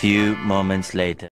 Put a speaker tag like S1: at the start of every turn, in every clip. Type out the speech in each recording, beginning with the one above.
S1: few moments later.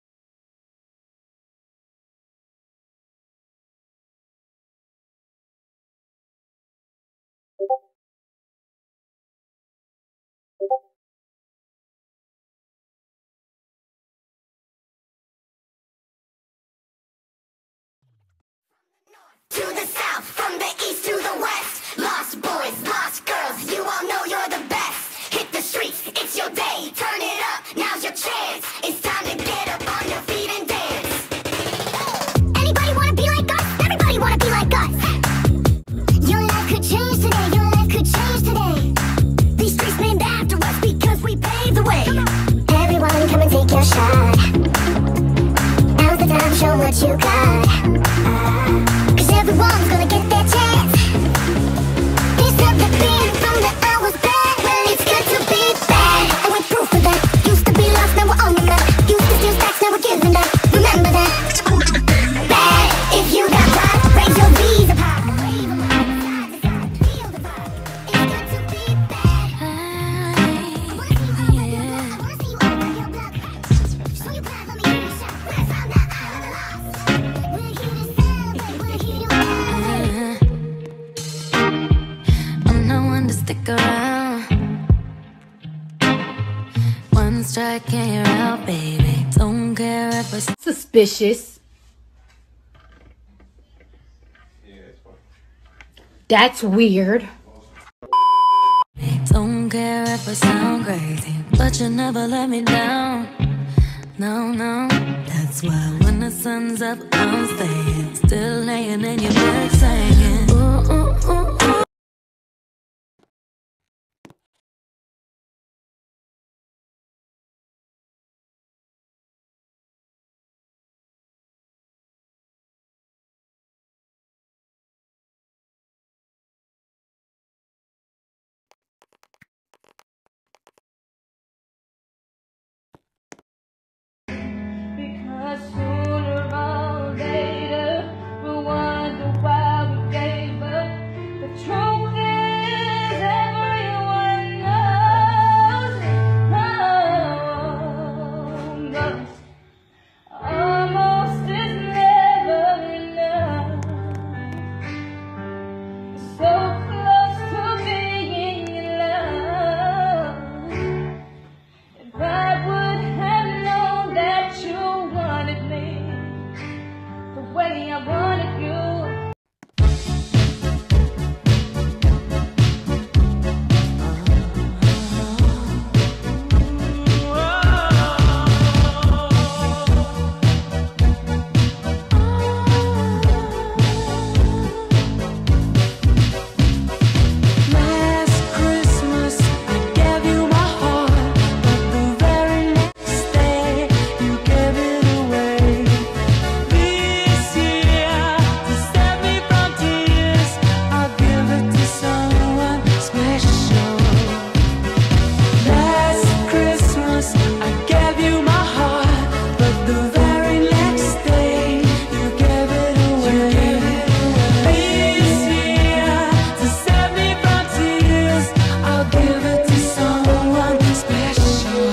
S2: To the south, from the east to the west, lost boys, lost girls, you all know you're the best. Hit the streets, it's your day, turn it up, now's your chance. It's time to get up on your feet and dance. Anybody wanna be like us? Everybody wanna be like us. Your life could change today, your life could change today. These streets named after us because we paved the way. Everyone come and take your shot. Now's the time, show what you got. Everyone's gonna get their chance. Instead of being from the hours back, well, it's good to be bad. And we're proof of that. Used to be lost, now we're on the map. Used to steal stacks, now we're giving back. Remember that. Bad. If you got pride, raise your V's up high. Wave 'em up, side to side, feel the vibe. It's good to be bad. I wanna see you open your block. I wanna see you open your block. Show you pride, let me hear you shout. We're from the island of lost. We're here to celebrate, we're here to
S3: I'm not one to stick around. One strike and you're out, baby. Don't care if it's
S4: suspicious. That's weird.
S3: Don't care if I sound crazy, but you never let me down. No, no. That's why when the sun's up, I'm staying. Still laying in your bed singing. Ooh, ooh, ooh, ooh.
S5: Because sooner or later we'll wonder why we gave up. The truth is everyone knows almost is never enough. So close to being in love. If I would have known that you wanted me the way I wanted you.
S3: Last Christmas, I gave you my heart, but the very next day, you gave it away. This year, to save me from tears, I'll give it to someone special. Last Christmas, I gave you my heart, but the very next day, you gave it away. This year, to save me from tears, I'll give it to someone special.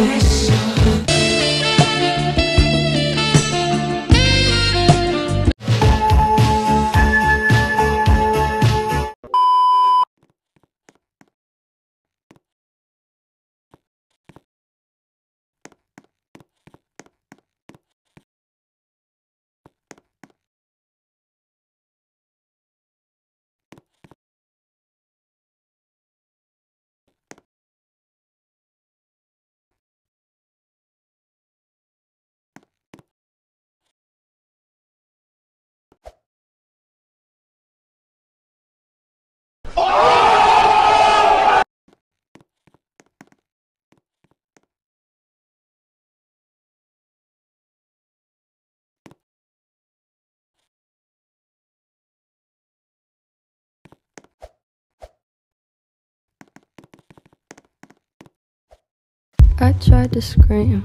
S6: I tried to scream,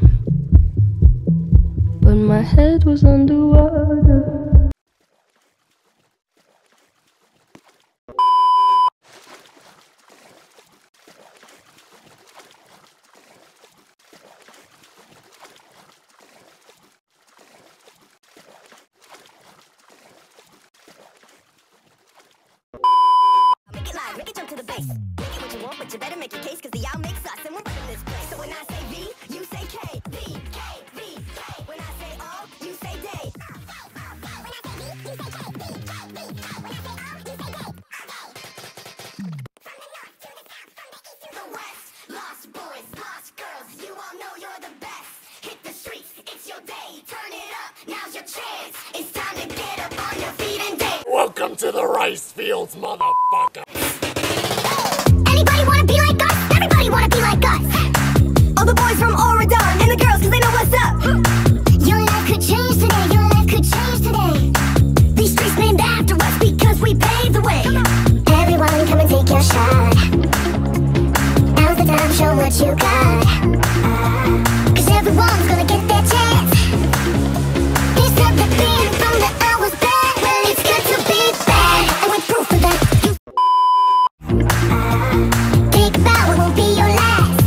S6: but my head was underwater.
S2: but you better make your case, cause the y'all makes us, and we're running this place. So when I say V, you say K. V, K, V, K. When I say all, you say day. The West, lost boys, lost girls, you all know you're the best. Hit the streets, it's your day, turn it up, now's your chance. It's time to get up on your feet and dance.
S1: Welcome to the rice fields, motherfucker.
S2: Anybody wanna be like us? Everybody wanna be like us. All the boys from Oregon and the girls, cause they know what's up. Your life could change today, your life could change today. These streets named after us because we paved the way. Everyone come and take your shot. Now's the time, show what you got. Cause everyone's gonna get their chance. Here's to the beat from the hours back. Well, it's good to be bad, and with proof of that, you think about what won't be your last.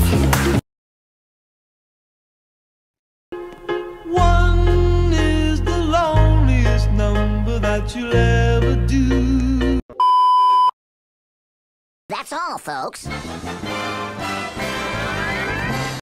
S3: One is the loneliest number that you'll ever do.
S2: That's all, folks.